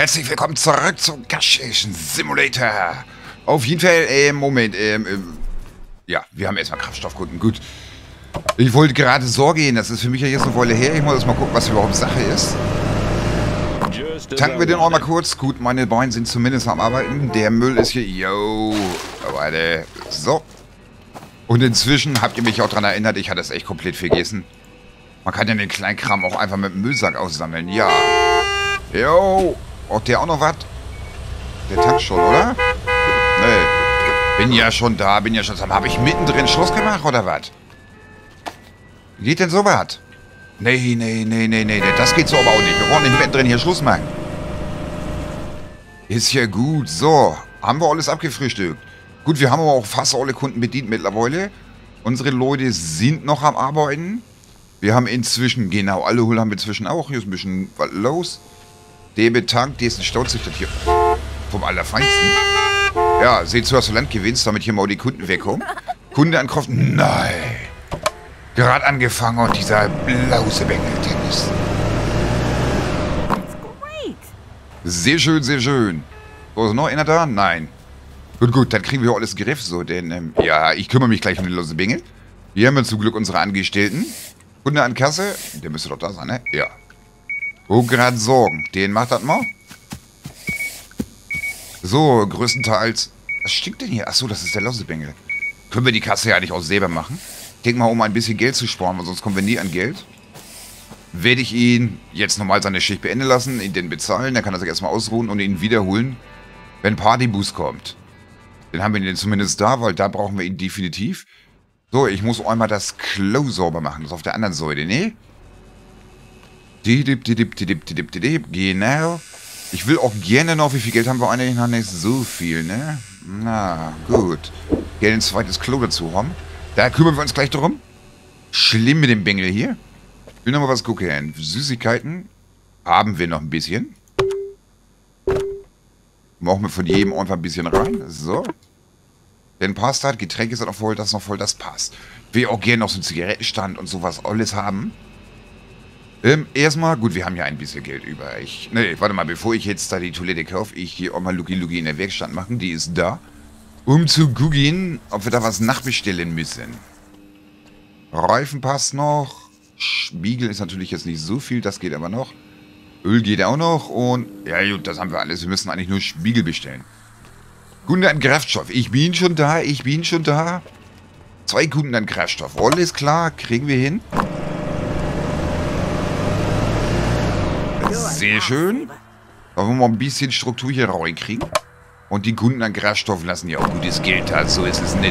Herzlich willkommen zurück zum Gas Station Simulator. Auf jeden Fall, Moment, ja, wir haben erstmal Kraftstoffkunden, gut. Ich wollte gerade Sorge gehen, das ist für mich ja jetzt eine Weile her. Ich muss erst mal gucken, was überhaupt Sache ist. Tanken wir den auch mal kurz. Gut, meine Beine sind zumindest am Arbeiten. Der Müll ist hier, yo, warte, so. Und inzwischen habt ihr mich auch daran erinnert, ich hatte es echt komplett vergessen. Man kann ja den Kleinkram auch einfach mit dem Müllsack aussammeln, ja. Jo, hat der auch noch was? Der tankt schon, oder? Nee. Bin ja schon da, bin ja schon da. Habe ich mittendrin Schluss gemacht, oder was? Wie geht denn so was? Nee, das geht so aber auch nicht. Wir wollen nicht mittendrin hier Schluss machen. Ist ja gut. So, haben wir alles abgefrühstückt. Gut, wir haben aber auch fast alle Kunden bedient mittlerweile. Unsere Leute sind noch am Arbeiten. Wir haben inzwischen, genau, alle Hull haben wir inzwischen auch. Hier ist ein bisschen was los. Der betankt, der ist ein Stauzüchter hier. Vom Allerfeinsten. Ja, seht zu, dass du Land gewinnst, damit hier mal die Kunden wegkommen. Kunde ankommt. Nein. Gerade angefangen und dieser Blausebengel-Tennis. Sehr schön, sehr schön. So, ist noch einer da? Nein. Gut, dann kriegen wir alles in den Griff. So, denn, ja, ich kümmere mich gleich um den Lausebengel. Hier haben wir zum Glück unsere Angestellten. Kunde an Kasse. Der müsste doch da sein, ne? Ja. Wo gerade Sorgen. Den macht das mal. So, größtenteils. Was stinkt denn hier? Achso, das ist der Lausebengel. Können wir die Kasse ja eigentlich auch selber machen? Ich denke mal, um ein bisschen Geld zu sparen, weil sonst kommen wir nie an Geld. Werde ich ihn jetzt nochmal seine Schicht beenden lassen, ihn den bezahlen, dann kann er sich erstmal ausruhen und ihn wiederholen, wenn Partyboost kommt. Dann haben wir ihn zumindest da, weil da brauchen wir ihn definitiv. So, ich muss einmal das Klo sauber machen, das ist auf der anderen Säule, ne? Genau. Ich will auch gerne noch, wie viel Geld haben wir eigentlich noch nicht so viel, ne? Na, gut. Gerne ein zweites Klo dazu haben. Da kümmern wir uns gleich drum. Schlimm mit dem Bengel hier. Ich will noch mal was gucken. Süßigkeiten haben wir noch ein bisschen. Machen wir von jedem einfach ein bisschen rein. So. Denn passt halt. Getränke ist noch voll, das noch voll, das passt. Ich will auch gerne noch so einen Zigarettenstand und sowas alles haben. Erstmal, gut, wir haben ja ein bisschen Geld über. Ne, warte mal, bevor ich jetzt da die Toilette kaufe, ich gehe auch mal Luki in der Werkstatt machen. Die ist da. Um zu gucken, ob wir da was nachbestellen müssen. Reifen passt noch. Spiegel ist natürlich jetzt nicht so viel, das geht aber noch. Öl geht auch noch und... Ja gut, das haben wir alles. Wir müssen eigentlich nur Spiegel bestellen. Kunde an Kraftstoff. Ich bin schon da. 2 Kunden an Kraftstoff. Alles klar, kriegen wir hin. Sehr schön. Da wollen wir mal ein bisschen Struktur hier reinkriegen. Und die Kunden an Kraftstoff lassen ja auch gutes Geld da. So ist es nicht.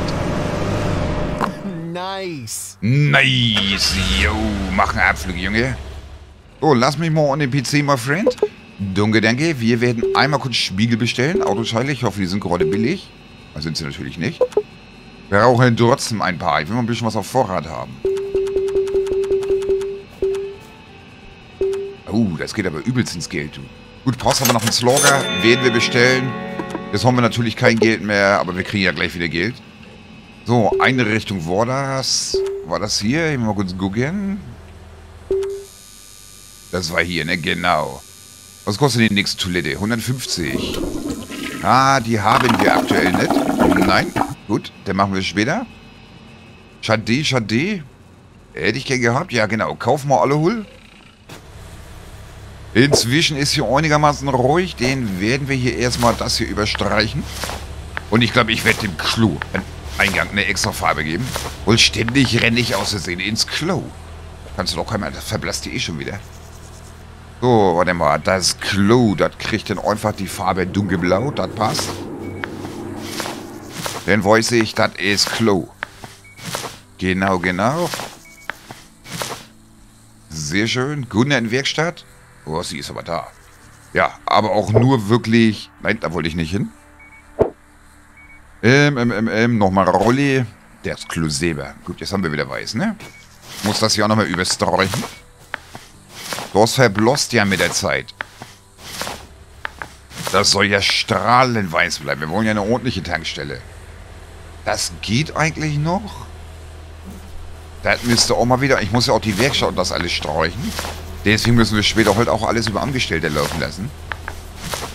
Nice. Nice. Yo, machen Abflug, Junge. So, lass mich mal an den PC, my friend. Danke. Wir werden einmal kurz Spiegel bestellen. Autoteile. Ich hoffe, die sind gerade billig. Da sind sie natürlich nicht. Wir brauchen trotzdem ein paar. Ich will mal ein bisschen was auf Vorrat haben. Oh, das geht aber übelst ins Geld, du. Gut, brauchst aber noch einen Slogger. Werden wir bestellen. Jetzt haben wir natürlich kein Geld mehr, aber wir kriegen ja gleich wieder Geld. So, eine Richtung war das. War das hier? Ich will mal kurz gucken. Das war hier, ne? Genau. Was kostet die nächste Toilette? 150. Ah, die haben wir aktuell nicht. Nein. Gut, dann machen wir es später. Schade. Hätte ich gern gehabt. Ja, genau. Kaufen wir alle Hull. Inzwischen ist hier einigermaßen ruhig. Den werden wir hier erstmal das hier überstreichen. Und ich glaube, ich werde dem Klo einen Eingang eine extra Farbe geben. Und ständig renne ich aus Versehen ins Klo. Kannst du doch keiner, das verblasst die schon wieder. So, warte mal. Das Klo, das kriegt dann einfach die Farbe dunkelblau. Das passt. Dann weiß ich, das ist Klo. Genau. Sehr schön. Kunde in Werkstatt. Oh, sie ist aber da. Ja, aber auch nur wirklich... Nein, da wollte ich nicht hin. Nochmal Rolli. Der ist Klo selber. Gut, jetzt haben wir wieder weiß, ne? Muss das hier auch nochmal überstreichen. Das verblasst ja mit der Zeit. Das soll ja strahlend weiß bleiben. Wir wollen ja eine ordentliche Tankstelle. Das geht eigentlich noch. Das müsste auch mal wieder... Ich muss ja auch die Werkstatt und das alles streichen. Deswegen müssen wir später heute auch alles über Angestellte laufen lassen.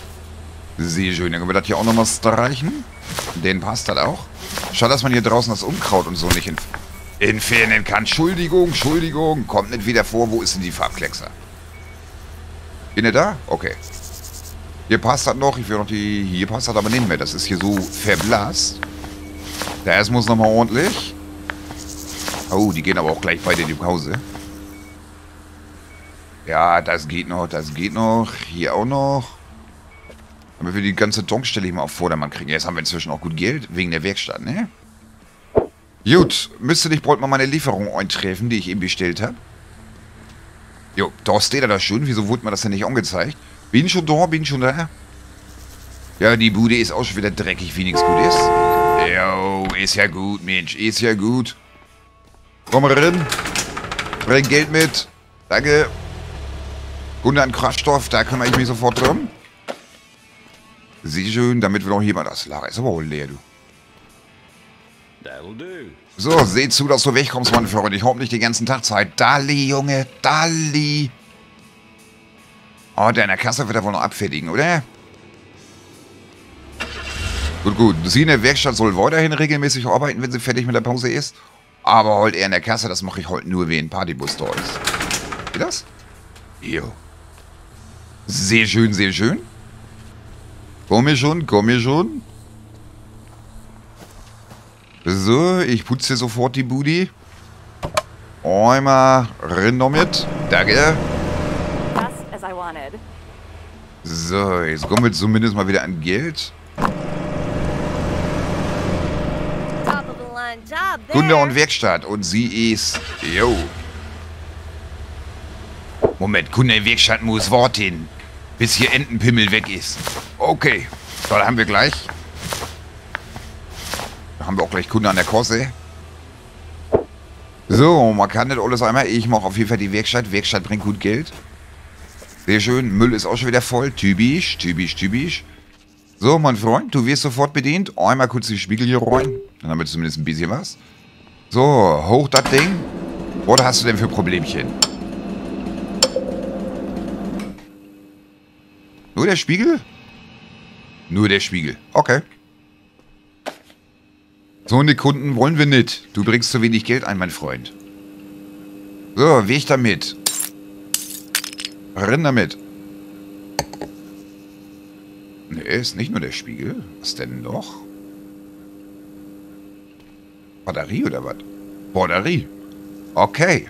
Sehr schön. Dann können wir das hier auch nochmal streichen. Den passt das auch. Schade, dass man hier draußen das Unkraut und so nicht entfernen kann. Entschuldigung. Kommt nicht wieder vor. Wo ist denn die Farbkleckser? Bin ihr da? Okay. Hier passt das noch. Ich will noch die... Hier passt das aber nicht mehr. Das ist hier so verblasst. Der erst muss nochmal ordentlich. Oh, die gehen aber auch gleich beide in die Pause. Ja, das geht noch. Hier auch noch. Damit wir die ganze Tankstelle hier mal auf Vordermann kriegen. Jetzt haben wir inzwischen auch gut Geld. Wegen der Werkstatt, ne? Gut. Müsste nicht bald mal meine Lieferung eintreffen, die ich eben bestellt habe. Jo, da steht er da schon. Wieso wurde mir das denn nicht angezeigt? Bin schon da. Ja, die Bude ist auch schon wieder dreckig, wie nichts gut ist. Jo, ist ja gut, Mensch. Ist ja gut. Komm rein. Bring Geld mit. Danke. Kunde an Kraftstoff, da kümmere ich mich sofort drum. Sehr schön, damit wir noch jemand... Das Lager ist aber wohl leer, du. So, seh zu, dass du wegkommst, mein Freund. Ich hab nicht den ganzen Tag Zeit. Dalli, Junge, Dalli. Oh, der in der Kasse wird er wohl noch abfertigen, oder? Gut. Sie in der Werkstatt soll weiterhin regelmäßig arbeiten, wenn sie fertig mit der Pause ist. Aber heute eher in der Kasse, das mache ich heute nur, wenn ein Partybus da ist. Wie das? Jo. Sehr schön. Komm mir schon. So, ich putze sofort die Budi. Einmal rein damit. Danke. So, jetzt kommen wir zumindest mal wieder an Geld. Kunde und Werkstatt. Und sie ist... Jo. Moment, Kunde in Werkstatt muss warten, bis hier Entenpimmel weg ist. Okay. So, da haben wir gleich. Da haben wir auch gleich Kunde an der Kasse. So, man kann nicht alles einmal. Ich mache auf jeden Fall die Werkstatt. Werkstatt bringt gut Geld. Sehr schön. Müll ist auch schon wieder voll. Typisch. So, mein Freund, du wirst sofort bedient. Einmal kurz die Spiegel hier rein. Dann haben wir zumindest ein bisschen was. So, hoch das Ding. Was hast du denn für Problemchen? Nur der Spiegel? Nur der Spiegel. Okay. So eine Kunden wollen wir nicht. Du bringst zu wenig Geld ein, mein Freund. So, weg damit. Renn damit. Ne, ist nicht nur der Spiegel. Was denn noch? Batterie oder was? Batterie. Okay.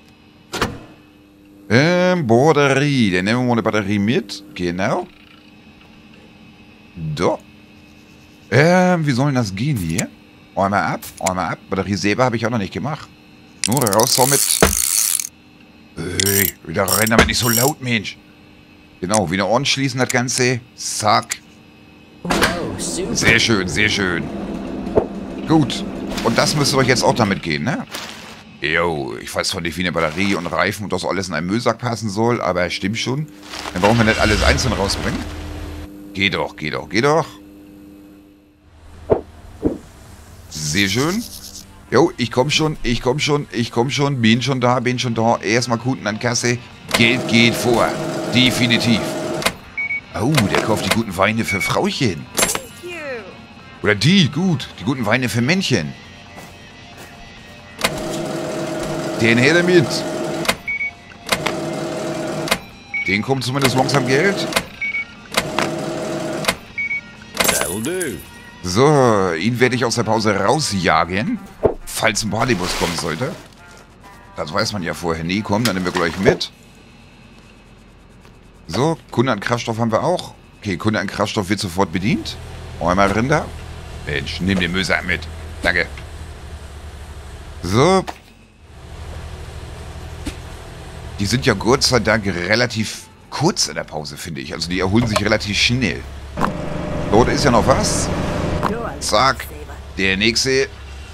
Batterie. Dann nehmen wir mal eine Batterie mit. Genau. Da. Wie soll denn das gehen hier? Einmal ab. Batterie selber habe ich auch noch nicht gemacht. Nur raus damit. Hey, wieder rein damit, nicht so laut, Mensch. Genau, wieder anschließen das Ganze. Zack. Sehr schön. Gut. Und das müsste doch jetzt auch damit gehen, ne? Jo, ich weiß zwar nicht, wie eine Batterie und Reifen und das alles in einen Müllsack passen soll, aber stimmt schon. Dann brauchen wir nicht alles einzeln rausbringen. Geht doch. Sehr schön. Jo, ich komm schon. Bin schon da. Erstmal Kunden an Kasse. Geld geht vor. Definitiv. Oh, der kauft die guten Weine für Frauchen. Oder die guten Weine für Männchen. Den her damit. Den kommt zumindest langsam Geld. So, ihn werde ich aus der Pause rausjagen, falls ein Partybus kommen sollte. Das weiß man ja vorher nie. Komm, dann nehmen wir gleich mit. So, Kunde an Kraftstoff haben wir auch. Okay, Kunde an Kraftstoff wird sofort bedient. Einmal Rinder. Mensch, nimm den Müllsack mit. Danke. So. Die sind ja Gott sei Dank relativ kurz in der Pause, finde ich. Also die erholen sich relativ schnell. Dort ist ja noch was. Zack. Der nächste.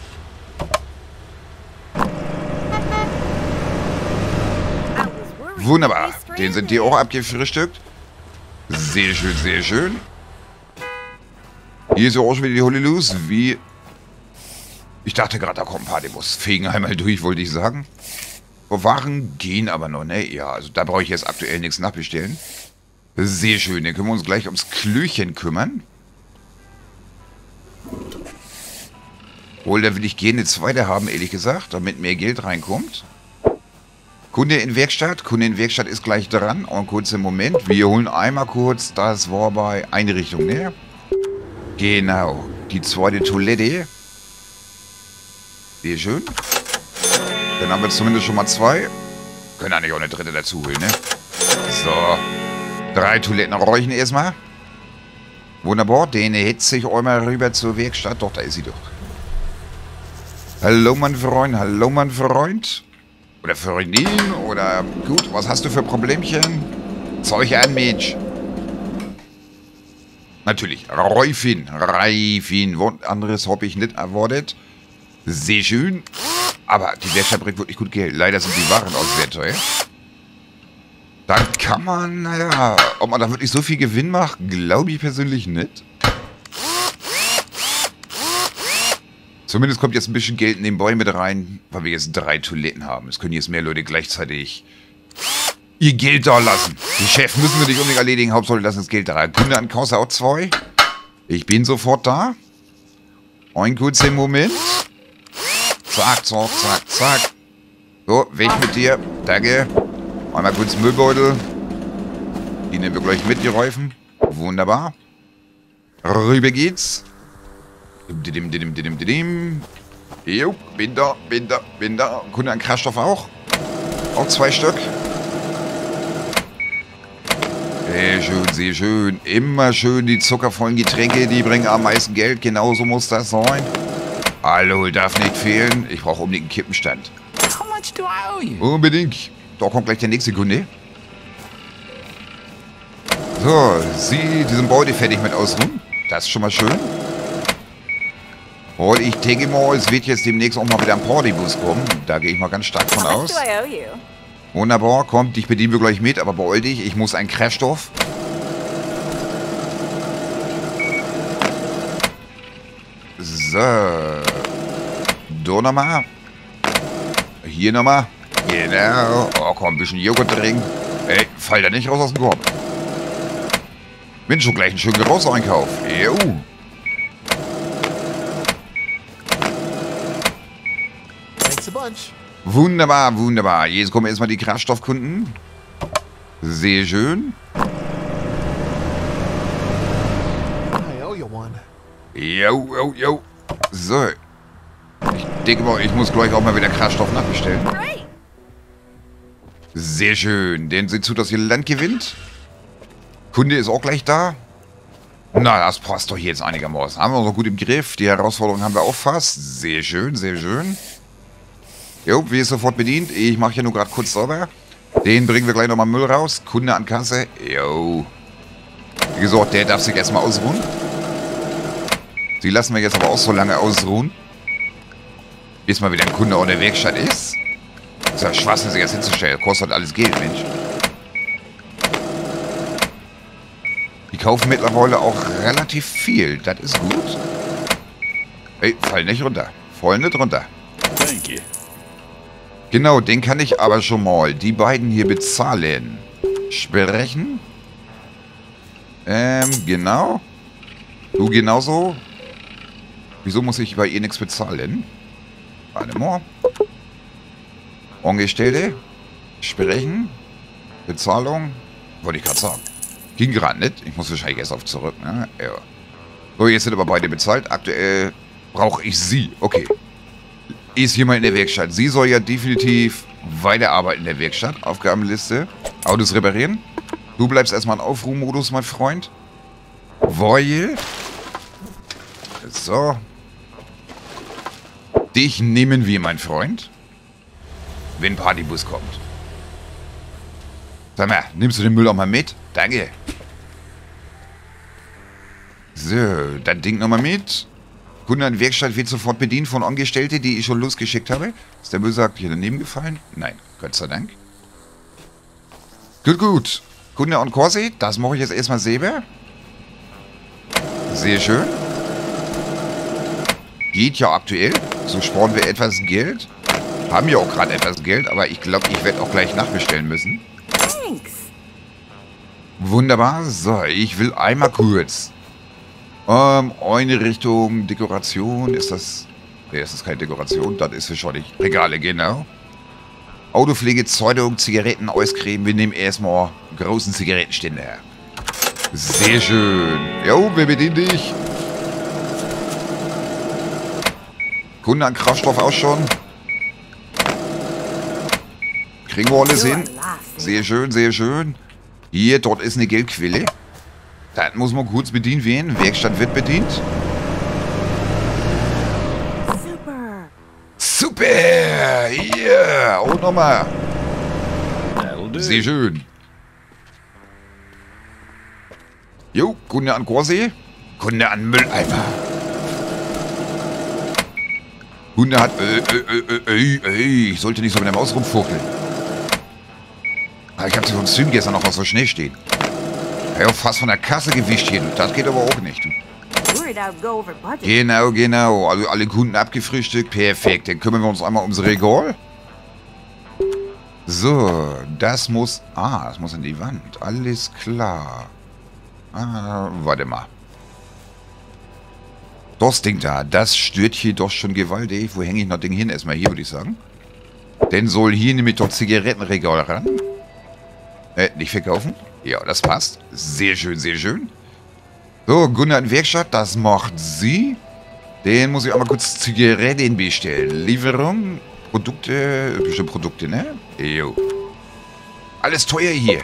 Wunderbar. Den sind die auch abgefrühstückt. Sehr schön. Hier ist ja auch schon wieder die Hulle los. Wie... Ich dachte gerade, da kommt ein Partybus. Fegen einmal durch, wollte ich sagen. Waren gehen aber noch, ne? Ja, also da brauche ich jetzt aktuell nichts nachbestellen. Sehr schön, dann können wir uns gleich ums Klöchen kümmern. Wohl, da will ich gerne eine zweite haben, ehrlich gesagt, damit mehr Geld reinkommt. Kunde in Werkstatt. Kunde in Werkstatt ist gleich dran. Und kurzen Moment. Wir holen einmal kurz, das war bei Einrichtung, ne? Genau. Die zweite Toilette. Sehr schön. Dann haben wir zumindest schon mal 2. Können eigentlich auch eine dritte dazu holen, ne? So. 3 Toiletten räuchen erstmal. Wunderbar. Den hetze ich einmal rüber zur Werkstatt. Doch, da ist sie doch. Hallo, mein Freund. Hallo, mein Freund. Oder Freundin. Oder gut, was hast du für Problemchen? Zeug an, Mensch. Natürlich. Räufin. Reifin. Anderes habe ich nicht erwartet. Sehr schön. Aber die Werkstatt bringt wirklich gut Geld. Leider sind die Waren auch sehr teuer. Dann kann man, naja, ob man da wirklich so viel Gewinn macht, glaube ich persönlich nicht. Zumindest kommt jetzt ein bisschen Geld nebenbei mit rein, weil wir jetzt 3 Toiletten haben. Es können jetzt mehr Leute gleichzeitig ihr Geld da lassen. Die Chef müssen wir nicht unbedingt erledigen, Hauptsache lassen das Geld da. Kunde an Kasse auch 2. Ich bin sofort da. Einen kurzen Moment. Zack, zack, zack, zack. So, weg mit dir. Danke. Einmal kurz Müllbeutel. Die nehmen wir gleich mit, die Reifen. Wunderbar. Rüber geht's. Jo, bin da. Kunde an Kraftstoff auch. Auch 2 Stück. Sehr schön, sehr schön. Immer schön die zuckervollen Getränke, die bringen am meisten Geld. Genauso muss das sein. Alkohol darf nicht fehlen. Ich brauche unbedingt einen Kippenstand. How much do I owe you? Unbedingt. Da kommt gleich der nächste Kunde. So, Sie diesen Beutel fertig mit ausruhen. Das ist schon mal schön. Und ich denke mal, es wird jetzt demnächst auch mal wieder ein Partybus kommen. Da gehe ich mal ganz stark von aus. Wunderbar, kommt, dich bedienen wir gleich mit, aber beeil dich, ich muss einen Kraftstoff. So. Da nochmal. Hier nochmal. Genau. Oh, komm, ein bisschen Joghurt trinken. Ey, fall da nicht raus aus dem Korb. Bin schon gleich einen schönen Gebrauchseinkauf. Jo. Thanks a bunch. Wunderbar, wunderbar. Jetzt kommen erstmal die Kraftstoffkunden. Sehr schön. I owe you one. Jo. So. Ich denke mal, ich muss gleich auch mal wieder Kraftstoff nachbestellen. Sehr schön. Denn seht zu, dass ihr Land gewinnt. Kunde ist auch gleich da. Na, das passt doch jetzt einigermaßen. Haben wir uns noch gut im Griff. Die Herausforderung haben wir auch fast. Sehr schön, sehr schön. Jo, wir ist sofort bedient. Ich mache ja nur gerade kurz sauber. Den bringen wir gleich nochmal Müll raus. Kunde an Kasse. Jo. Wie gesagt, der darf sich erstmal ausruhen. Die lassen wir jetzt aber auch so lange ausruhen, bis mal wieder ein Kunde an der Werkstatt ist. Das ist ja Schwachsinn, sich jetzt hinzustellen. Kostet alles Geld, Mensch. Die kaufen mittlerweile auch relativ viel. Das ist gut. Ey, fall nicht runter. Fall nicht runter. Thank you. Genau, den kann ich aber schon mal die beiden hier bezahlen. Sprechen. Genau. Du genauso. Wieso muss ich bei ihr nichts bezahlen? Warte mal. Angestellte. Sprechen. Bezahlung. Wollte ich gerade sagen. Ging gerade nicht. Ich muss wahrscheinlich erst auf zurück, ne? Ja. So, jetzt sind aber beide bezahlt. Aktuell brauche ich sie. Okay. Ist jemand in der Werkstatt. Sie soll ja definitiv weiterarbeiten in der Werkstatt. Aufgabenliste. Autos reparieren. Du bleibst erstmal im Aufruhmodus, mein Freund. Weil. So. Dich nehmen wir, mein Freund. Wenn Partybus kommt. Sag mal, nimmst du den Müll auch mal mit? Danke. So, das Ding nochmal mit. Kunde an Werkstatt wird sofort bedient von Angestellten, die ich schon losgeschickt habe. Ist der Müllsack hier daneben gefallen? Nein, Gott sei Dank. Gut. Kunde an Corsi, das mache ich jetzt erstmal selber. Sehr schön. Geht ja aktuell. So sparen wir etwas Geld. Haben ja auch gerade etwas Geld, aber ich glaube, ich werde auch gleich nachbestellen müssen. Thanks. Wunderbar. So, ich will einmal kurz. Eine Richtung Dekoration. Ist das... Ne, ist das keine Dekoration? Das ist wahrscheinlich Regale, genau. Autopflege, Zeitung, Zigaretten, Eiscreme. Wir nehmen erstmal einen großen Zigarettenständer. Sehr schön. Jo, wer bedient dich? Kunde an Kraftstoff auch schon. Kriegen wir alles hin. Sehr schön, sehr schön. Hier, dort ist eine Geldquelle. Das muss man kurz bedient werden. Werkstatt wird bedient. Super. Super! Hier! Und nochmal. Sehr schön. Jo, Kunde an Gorsee. Kunde an Mülleimer. Kunde hat... ich sollte nicht so mit der Maus rumfuchteln. Ich hab sie vom Stream gestern noch aus so Schnee stehen. Ja, fast von der Kasse gewischt hier. Das geht aber auch nicht. Genau, genau. Also alle Kunden abgefrühstückt. Perfekt. Dann kümmern wir uns einmal ums Regal. So, das muss... Ah, das muss in die Wand. Alles klar. Ah, warte mal. Das Ding da, das stört hier doch schon gewaltig. Wo hänge ich noch Ding hin? Erstmal hier, würde ich sagen. Denn soll hier nämlich doch Zigarettenregal ran. Nicht verkaufen? Ja, das passt. Sehr schön, sehr schön. So, Gunnar in Werkstatt, das macht sie. Den muss ich auch mal kurz Zigaretten bestellen. Lieferung, Produkte, bestimmte Produkte, ne? Jo. Alles teuer hier.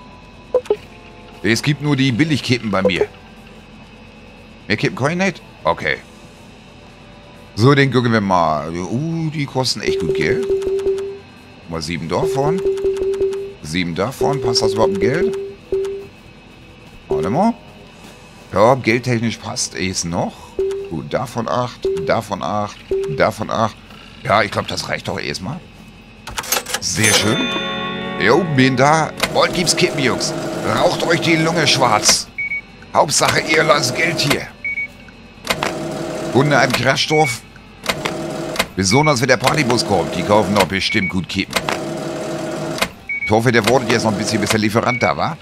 Es gibt nur die Billigkippen bei mir. Mehr Kippen kann ich nicht? Okay. So, den gucken wir mal. Die kosten echt gut Geld. Mal 7 davon. 7 davon. Passt das überhaupt in Geld? Warte mal. Ja, geldtechnisch passt es noch. Gut, davon 8, davon 8, davon 8. Ja, ich glaube, das reicht doch erstmal. Sehr schön. Jo, bin da. Bald gibt's Kippen, Jungs. Raucht euch die Lunge schwarz. Hauptsache, ihr lasst Geld hier. Kunde an Kraftstoff. Besonders, wenn der Partybus kommt. Die kaufen doch bestimmt gut Kippen. Ich hoffe, der wartet jetzt noch ein bisschen, bis der Lieferant da war.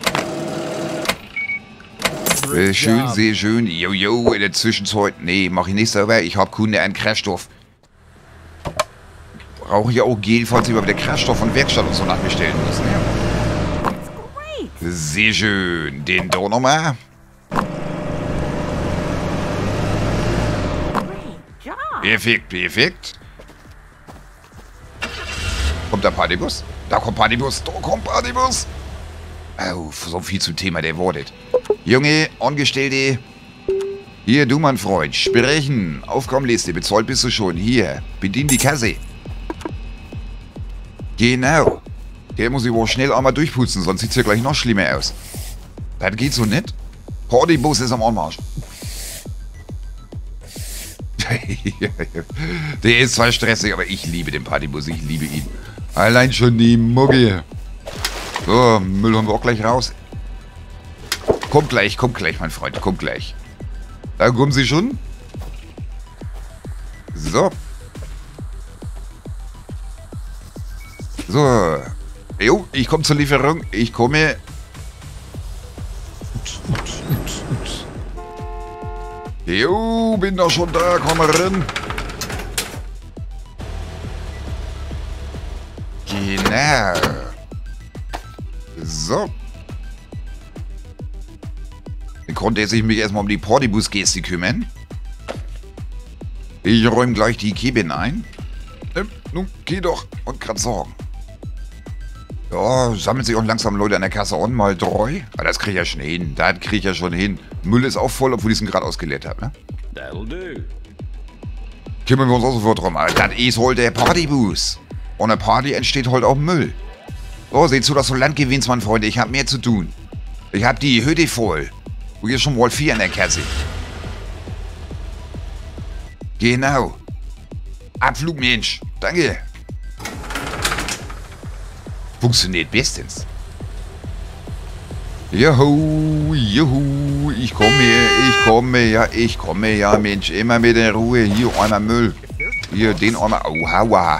Sehr schön, sehr schön. Jojo, in der Zwischenzeit. Nee, mach ich nicht selber. Ich hab Kunde an Kraftstoff. Brauche ich auch Gel, falls ich mal wieder Kraftstoff von Werkstatt und so nachbestellen muss. Ja. Sehr schön. Den da nochmal. Perfekt, perfekt. Kommt der Partybus? Da kommt Partybus, da kommt Partybus. Oh, so viel zum Thema, der wartet. Junge, Angestellte. Hier, du, mein Freund. Sprechen. Aufgabenliste, bezahlt bist du schon. Hier, bedien die Kasse. Genau. Der muss ich wohl schnell einmal durchputzen, sonst sieht es ja gleich noch schlimmer aus. Das geht so nicht. Partybus ist am Anmarsch. Der ist zwar stressig, aber ich liebe den Partybus. Ich liebe ihn. Allein schon die Mugge. So, Müll haben wir auch gleich raus. Kommt gleich, mein Freund. Kommt gleich. Da kommen sie schon. So. So. Jo, ich komme zur Lieferung. Ich komme. Jo, bin doch schon da. Komm mal rein. Genau. So. Dann konnte er sich mich erstmal um die Partybus-Geste kümmern. Ich räume gleich die Keben ein. Nun, geh doch und grad sorgen. Ja, sammelt sich auch langsam Leute an der Kasse an, mal 3. Aber das krieg ich ja schon hin. Das krieg ich ja schon hin. Müll ist auch voll, obwohl ich es gerade ausgeleert habe, ne? That'll do. Kümmern wir uns auch sofort drum. Das ist halt der Partybus. Und eine Party entsteht halt auch Müll. So, seht zu, dass du Land gewinnst, mein Freund. Ich hab mehr zu tun. Ich hab die Hütte voll. Du gehst schon mal 4 in der Kasse. Genau. Abflug, Mensch. Danke. Funktioniert bestens. Juhu, juhu. Ich komme, ja, Mensch. Immer mit der Ruhe. Hier, einmal Müll. Hier, den einmal. Oh, aua.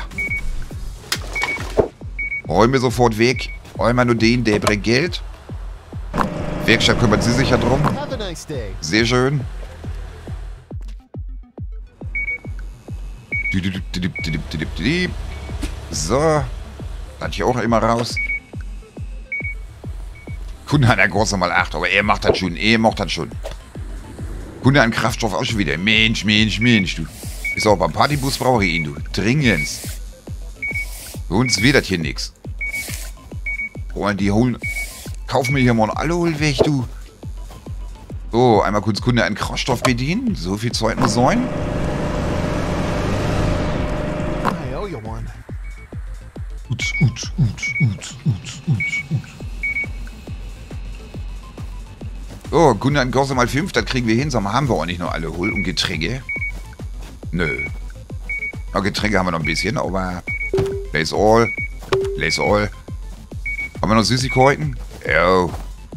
Räume sofort weg. Einmal nur den, der bringt Geld. Werkstatt kümmert sie sich ja drum. Have a nice day. Sehr schön. So. Dann hier auch immer raus. Kunde hat ja groß mal 8, aber er macht das schon. Er macht das schon. Kunde an Kraftstoff auch schon wieder. Mensch, Mensch, Mensch, du. Ist auch beim Partybus brauche ich ihn, du. Dringend. Für uns wird das hier nix. Wollen die holen. Kaufen mir hier mal einen Alkohol weg, du. So, einmal kurz Kunde an Kraftstoff bedienen. So viel Zeit muss sein. I owe you one. So, Kunde an Korse mal 5, das kriegen wir hin. Sag mal, haben wir auch nicht noch Alkohol und Getränke? Nö. Ja, Getränke haben wir noch ein bisschen, aber... Place all. Place all. Haben wir noch Süßigkeiten? Ja.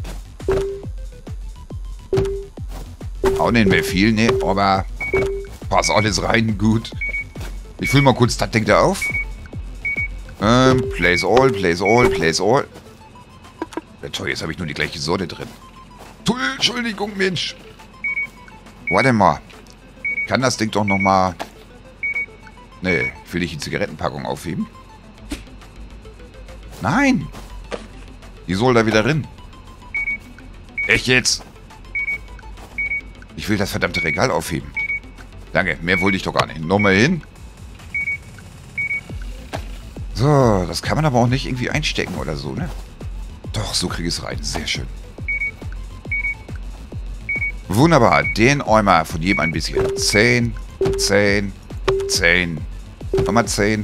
Auch nicht mehr viel, ne? Aber... Passt alles rein, gut. Ich fülle mal kurz das Ding da auf. Place all, place all, place all. Ja, toll, jetzt habe ich nur die gleiche Sorte drin. Entschuldigung, Mensch. Warte mal. Kann das Ding doch nochmal... Nee, will ich die Zigarettenpackung aufheben? Nein. Die soll da wieder rein. Echt jetzt? Ich will das verdammte Regal aufheben. Danke, mehr wollte ich doch gar nicht. Nochmal hin. So, das kann man aber auch nicht irgendwie einstecken oder so, ne? Doch, so kriege ich es rein. Sehr schön. Wunderbar. Den Eimer von jedem ein bisschen. 10, 10, 10. Nochmal 10.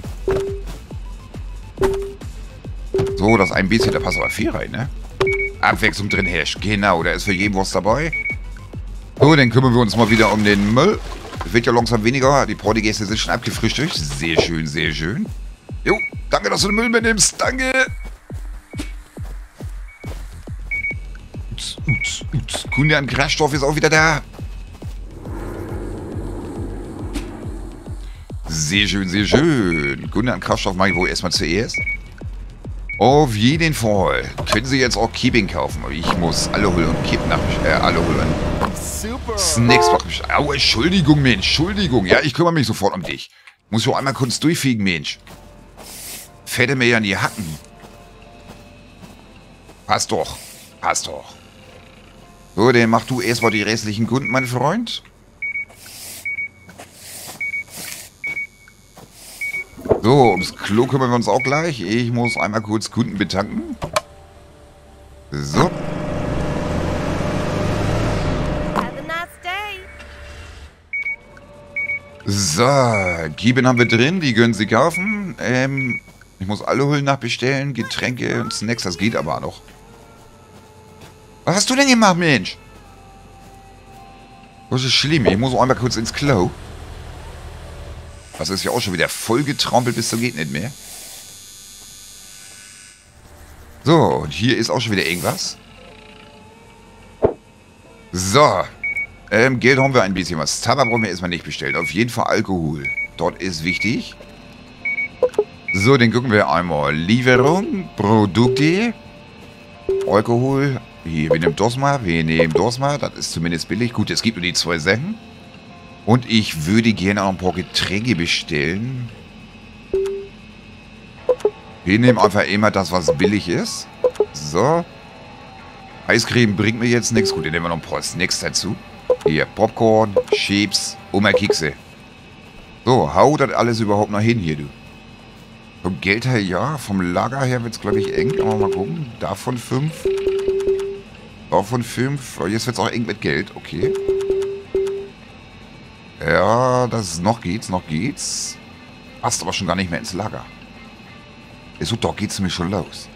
So, das ein bisschen, da passt aber viel rein, ne? Abwechslung drin herrscht. Genau, da ist für jeden was dabei. So, dann kümmern wir uns mal wieder um den Müll. Wird ja langsam weniger. Die Partygäste sind schon abgefrühstückt. Sehr schön, sehr schön. Jo, danke, dass du den Müll mitnimmst. Danke. Kunde an Kraftstoff ist auch wieder da. Sehr schön, sehr schön. Kunde an Kraftstoff mache ich wohl erstmal zuerst. Auf jeden Fall. Können Sie jetzt auch Keeping kaufen. Aber ich muss Alkohol und Kippen Alkohol und Super. Snacks machen. Au, Entschuldigung, Mensch. Entschuldigung. Ja, ich kümmere mich sofort um dich. Muss ich auch einmal kurz durchfliegen, Mensch. Fette mir ja an die Hacken. Passt doch. Passt doch. So, dann mach du erstmal die restlichen Kunden, mein Freund. So, ums Klo kümmern wir uns auch gleich. Ich muss einmal kurz Kunden betanken. So. Have a nice day. So, Kieben haben wir drin. Die können Sie kaufen. Ich muss Alkohol nachbestellen, Getränke und Snacks. Das geht aber noch. Was hast du denn gemacht, Mensch? Das ist schlimm. Ich muss auch einmal kurz ins Klo. Das ist ja auch schon wieder voll getrampelt bis zum geht nicht mehr. So, und hier ist auch schon wieder irgendwas. So. Geld haben wir ein bisschen was. Tabak brauchen wir erstmal nicht bestellt. Auf jeden Fall Alkohol. Dort ist wichtig. So, dann gucken wir einmal. Lieferung, Produkte, Alkohol. Hier, wir nehmen das mal. Wir nehmen das mal. Das ist zumindest billig. Gut, es gibt nur die 2 Sachen. Und ich würde gerne auch ein paar Getränke bestellen. Wir nehmen einfach immer das, was billig ist. So. Eiscreme bringt mir jetzt nichts. Gut, dann nehmen wir noch ein paar Snacks dazu. Hier, Popcorn, Chips, Oma Kekse. So, hau das alles überhaupt noch hin hier, du. Vom Geld her, ja. Vom Lager her wird es, glaube ich, eng. Aber mal gucken. Davon 5. Davon 5. Jetzt wird es auch eng mit Geld. Okay. Ja, das noch geht's, noch geht's. Passt aber schon gar nicht mehr ins Lager. So, doch geht's nämlich schon los.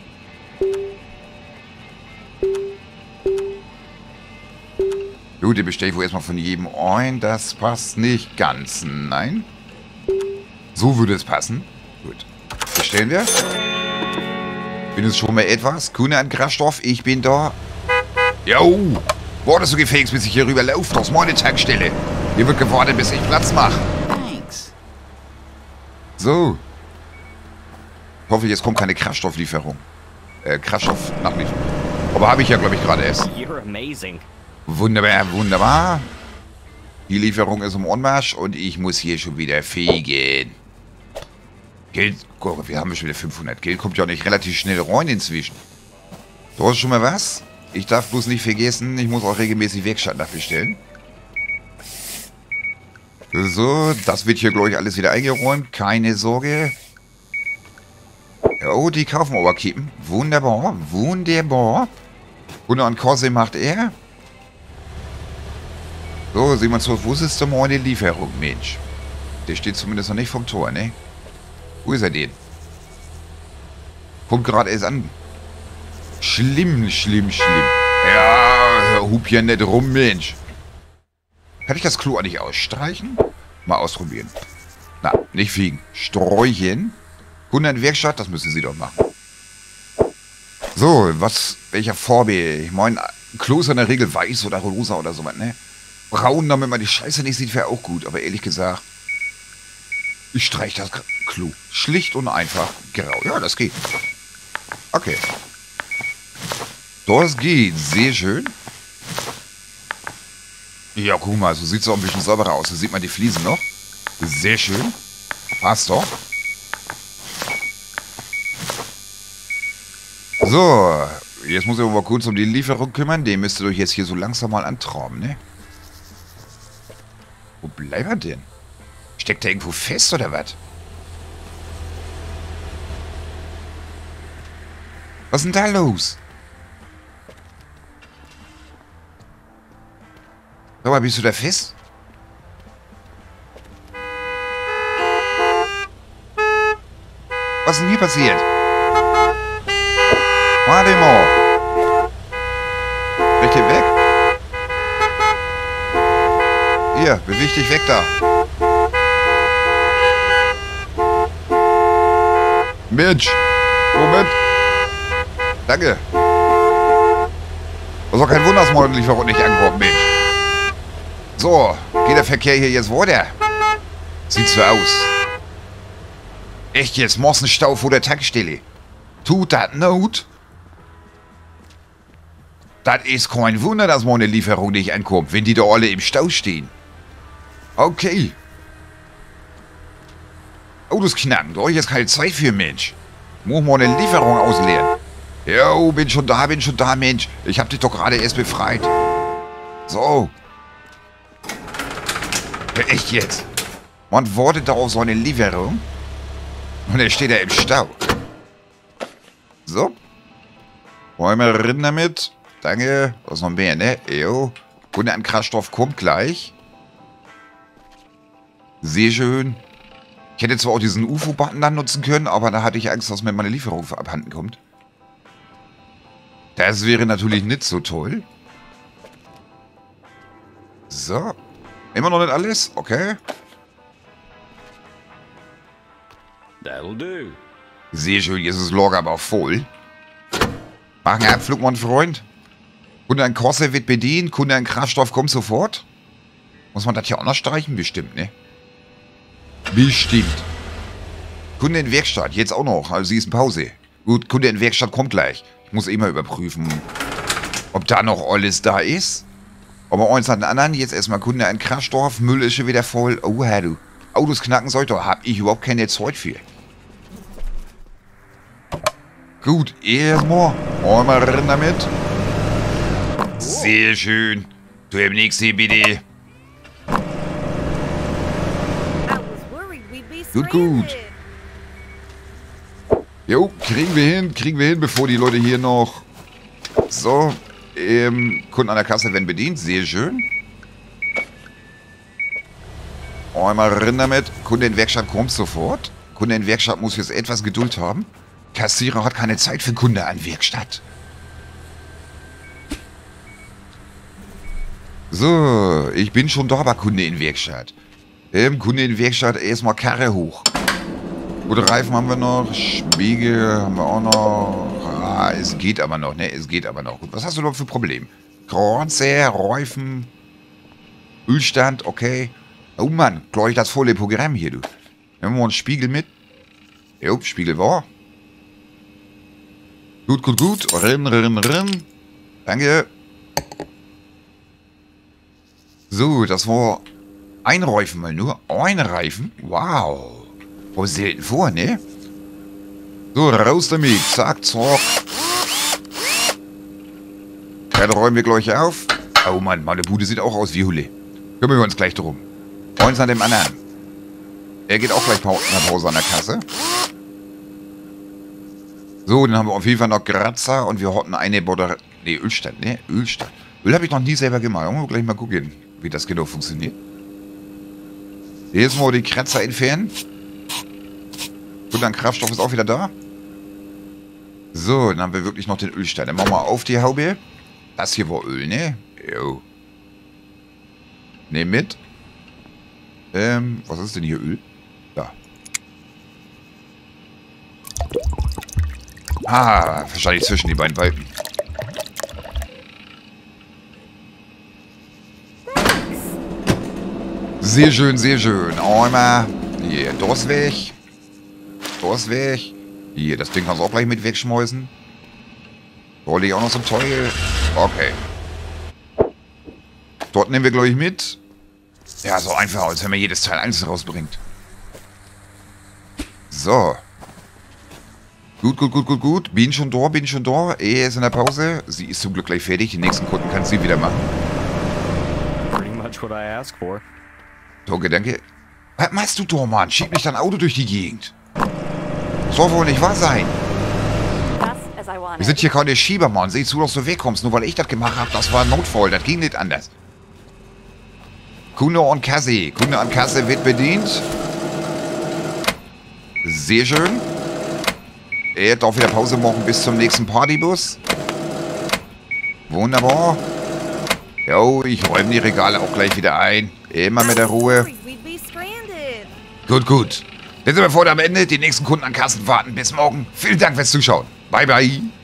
Gut, den bestelle ich wohl erstmal von jedem ein. Das passt nicht ganz. Nein. So würde es passen. Gut. Bestellen wir. Bin es schon mal etwas. Kunde an Kraftstoff, ich bin da. Jo. Boah, das so gefälligst, bis ich hier rüber laufe. Das ist meine Tankstelle. Hier wird gewartet, bis ich Platz mache. Thanks. So. Ich hoffe, jetzt kommt keine Kraftstofflieferung. Kraftstoffnachlieferung. Aber habe ich ja, glaube ich, gerade erst. You're amazing. Wunderbar, wunderbar. Die Lieferung ist im Anmarsch und ich muss hier schon wieder fegen. Geld, guck, wir haben schon wieder 500. Geld kommt ja auch nicht relativ schnell rein inzwischen. Du hast schon mal was? Ich darf bloß nicht vergessen, ich muss auch regelmäßig Werkstatt nachbestellen. So, das wird hier, glaube ich, alles wieder eingeräumt. Keine Sorge. Oh, die kaufen wir aber kippen. Wunderbar, wunderbar. Hunde und Korse macht er. So, 27, wo ist denn meine Lieferung, Mensch? Der steht zumindest noch nicht vom Tor, ne? Wo ist er denn? Kommt gerade erst an. Schlimm, schlimm, schlimm. Ja, hub hier nicht rum, Mensch. Kann ich das Klo auch nicht ausstreichen? Mal ausprobieren. Na, nicht fliegen. Sträuchen. Kunde in Werkstatt, das müssen Sie doch machen. So, welcher Farbe? Ich meine, Klo ist in der Regel weiß oder rosa oder sowas, ne? Braun, damit man die Scheiße nicht sieht, wäre auch gut. Aber ehrlich gesagt, ich streiche das Klo. Schlicht und einfach grau. Ja, das geht. Okay. Das geht. Sehr schön. Ja, guck mal, so sieht es auch ein bisschen sauberer aus. Da sieht man die Fliesen noch. Sehr schön. Passt doch. So, jetzt muss ich aber mal kurz um die Lieferung kümmern. Den müsst ihr euch jetzt hier so langsam mal antraben, ne? Wo bleibt er denn? Steckt er irgendwo fest oder was? Was ist denn da los? Sag mal, bist du da fest? Was ist denn hier passiert? Warte mal. Weg hier weg? Hier, beweg dich weg da. Mensch. Moment. Danke. Das ist doch kein Wunder, dass morgen die Lieferung nicht ankommt, Mensch. So, geht der Verkehr hier jetzt weiter? Sieht so aus. Echt jetzt, Morsenstau vor der Tankstelle. Tut das Not? Das ist kein Wunder, dass meine Lieferung nicht ankommt, wenn die da alle im Stau stehen. Okay. Autos knacken, da hab ich jetzt keine Zeit für, Mensch. Muss mal eine Lieferung ausleeren. Jo, bin schon da, Mensch. Ich hab dich doch gerade erst befreit. So. Ja, echt jetzt? Man wartet da auf so eine Lieferung. Und er steht da im Stau. So. Wollen wir rein damit? Danke. Was noch mehr, ne? Jo. Kunde an Kraftstoff kommt gleich. Sehr schön. Ich hätte zwar auch diesen UFO-Button dann nutzen können, aber da hatte ich Angst, dass mir meine Lieferung abhanden kommt. Das wäre natürlich nicht so toll. So. Immer noch nicht alles? Okay. That'll do. Sehr schön, jetzt ist das Lager aber voll. Mach einen Abflug, mein Freund. Kunde an Corsair wird bedient, Kunde an Kraftstoff kommt sofort. Muss man das hier auch noch streichen? Bestimmt, ne? Bestimmt. Kunde in Werkstatt, jetzt auch noch, also sie ist in Pause. Gut, Kunde in Werkstatt kommt gleich. Ich muss immer überprüfen, ob da noch alles da ist. Aber eins nach dem anderen, jetzt erstmal Kunde an Kraftstoff, Müll ist schon wieder voll. Oh, Herr du. Autos knacken sollte, da hab ich überhaupt keine Zeit für. Gut, erstmal einmal rein damit. Sehr schön. Du im nächsten bitte. I was worried we'd be Gut, gut. stranded. Jo, kriegen wir hin, bevor die Leute hier noch... So, Kunden an der Kasse werden bedient, sehr schön. Einmal rein damit. Kunde in Werkstatt kommt sofort. Kunde in Werkstatt muss jetzt etwas Geduld haben. Kassierer hat keine Zeit für Kunde an Werkstatt. So, ich bin schon da bei Kunde in Werkstatt. Kunde in Werkstatt, erstmal Karre hoch. Gute Reifen haben wir noch, Spiegel haben wir auch noch. Ah, es geht aber noch, ne? Es geht aber noch. Gut, was hast du überhaupt für Probleme? Kranze, Reifen, Ölstand, okay. Oh Mann, gleich das volle Programm hier, du. Nehmen wir einen Spiegel mit. Jo, Spiegel war. Gut, gut, gut. Rennen. Danke. So, das war ein Reifen mal nur. Ein Reifen? Wow. Kommt selten vor, ne? So, raus damit. Zack, zack. Dann räumen wir gleich auf. Oh Mann, meine Bude sieht auch aus wie Hulle. Kümmern wir uns gleich drum. Eins an dem anderen. Er geht auch gleich nach Hause an der Kasse. So, dann haben wir auf jeden Fall noch Grazer und wir hatten eine Batterie. Ne, Ölstand, ne? Ölstand. Öl habe ich noch nie selber gemacht. Wollen wir gleich mal gucken, wie das genau funktioniert. Jetzt mal die Kratzer entfernen. Und dann Kraftstoff ist auch wieder da. So, dann haben wir wirklich noch den Ölstand. Dann machen wir auf die Haube. Das hier war Öl, ne? Jo. Nehm mit. Was ist denn hier Öl? Da. Ah, wahrscheinlich zwischen die beiden Balken. Sehr schön, sehr schön. Einmal. Hier, das weg. Das weg. Hier, das Ding kannst du auch gleich mit wegschmeißen. Wollte ich auch noch so ein Teil. Okay. Dort nehmen wir gleich mit. Ja, so einfach, als wenn man jedes Teil einzeln rausbringt. So. Gut, gut, gut, gut, gut. Bin schon da, bin schon da. Er ist in der Pause. Sie ist zum Glück gleich fertig. Die nächsten Kunden kann sie wieder machen. Pretty much what I asked for. Danke, danke. Was machst du da, Mann? Schieb nicht dein Auto durch die Gegend. Soll wohl nicht wahr sein. Just as I Wir wanted. sind hier keine Schieber, Mann. Sieh zu, dass du wegkommst. Nur weil ich das gemacht habe, das war ein Notfall. Das ging nicht anders. Kunde und Kasse. Kunde an Kasse wird bedient. Sehr schön. Er darf wieder Pause machen bis zum nächsten Partybus. Wunderbar. Jo, ich räume die Regale auch gleich wieder ein. Immer mit der Ruhe. Worried we'd be stranded. Gut, gut. Jetzt sind wir vor am Ende. Die nächsten Kunden an Kassen warten. Bis morgen. Vielen Dank fürs Zuschauen. Bye, bye.